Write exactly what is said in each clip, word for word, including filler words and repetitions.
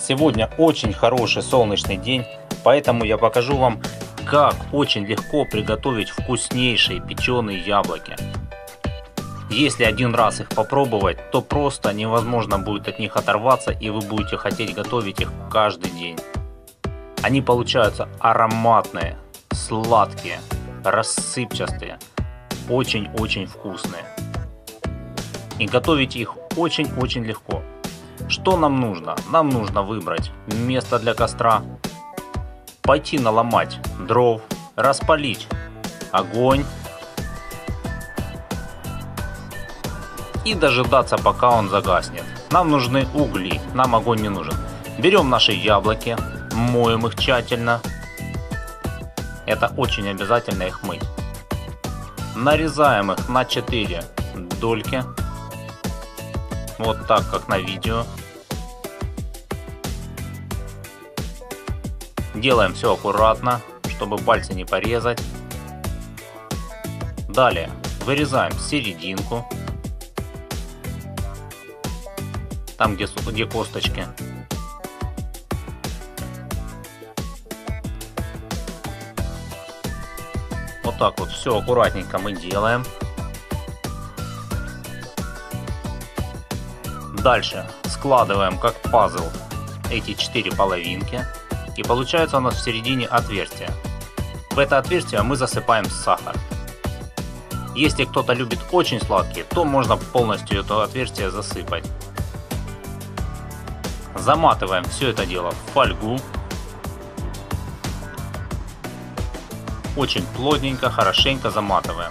Сегодня очень хороший солнечный день, поэтому я покажу вам, как очень легко приготовить вкуснейшие печеные яблоки. Если один раз их попробовать, то просто невозможно будет от них оторваться, и вы будете хотеть готовить их каждый день. Они получаются ароматные, сладкие, рассыпчатые, очень-очень вкусные. И готовить их очень-очень легко. Что нам нужно? Нам нужно выбрать место для костра, пойти наломать дров, распалить огонь и дожидаться, пока он загаснет. Нам нужны угли, нам огонь не нужен. Берем наши яблоки, моем их тщательно. Это очень обязательно их мыть. Нарезаем их на четыре дольки. Вот так, как на видео. Делаем все аккуратно, чтобы пальцы не порезать. Далее вырезаем серединку, там где, где косточки. Вот так вот все аккуратненько мы делаем. Дальше складываем как пазл эти четыре половинки, и получается у нас в середине отверстие. В это отверстие мы засыпаем сахар. Если кто-то любит очень сладкие, то можно полностью это отверстие засыпать. Заматываем все это дело в фольгу. Очень плотненько, хорошенько заматываем.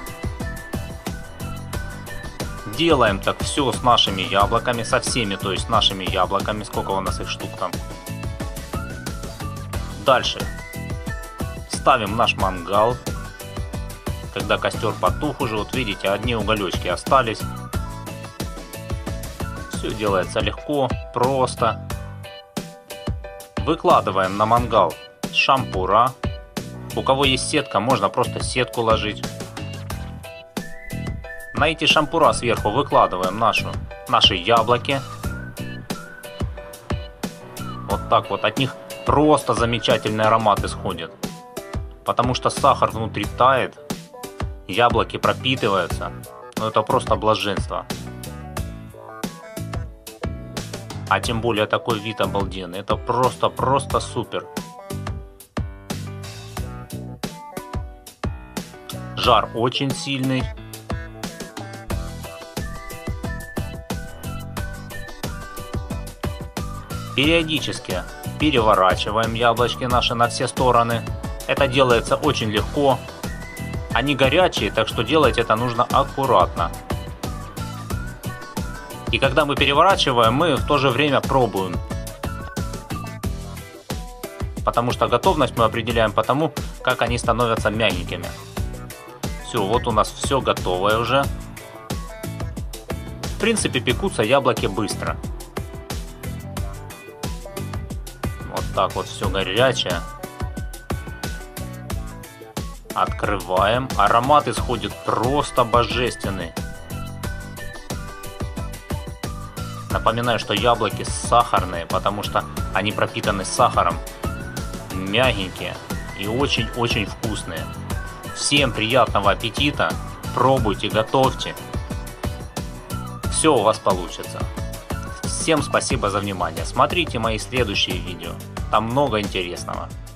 Делаем так все с нашими яблоками, со всеми, то есть нашими яблоками, сколько у нас их штук там. Дальше ставим наш мангал. Когда костер потух уже, вот видите, одни уголечки остались. Все делается легко, просто. Выкладываем на мангал шампура. У кого есть сетка, можно просто сетку ложить. На эти шампура сверху выкладываем нашу, наши яблоки. Вот так вот. От них просто замечательный аромат исходит. Потому что сахар внутри тает, яблоки пропитываются. Ну, это просто блаженство. А тем более такой вид обалденный. Это просто-просто супер. Жар очень сильный. Периодически переворачиваем яблочки наши на все стороны. Это делается очень легко. Они горячие, так что делать это нужно аккуратно. И когда мы переворачиваем, мы в то же время пробуем. Потому что готовность мы определяем по тому, как они становятся мягенькими. Все, вот у нас все готовое уже. В принципе, пекутся яблоки быстро. Вот так вот все горячее. Открываем. Аромат исходит просто божественный. Напоминаю, что яблоки сахарные, потому что они пропитаны сахаром. Мягенькие и очень-очень вкусные. Всем приятного аппетита. Пробуйте, готовьте. Все у вас получится. Всем спасибо за внимание. Смотрите мои следующие видео. Там много интересного.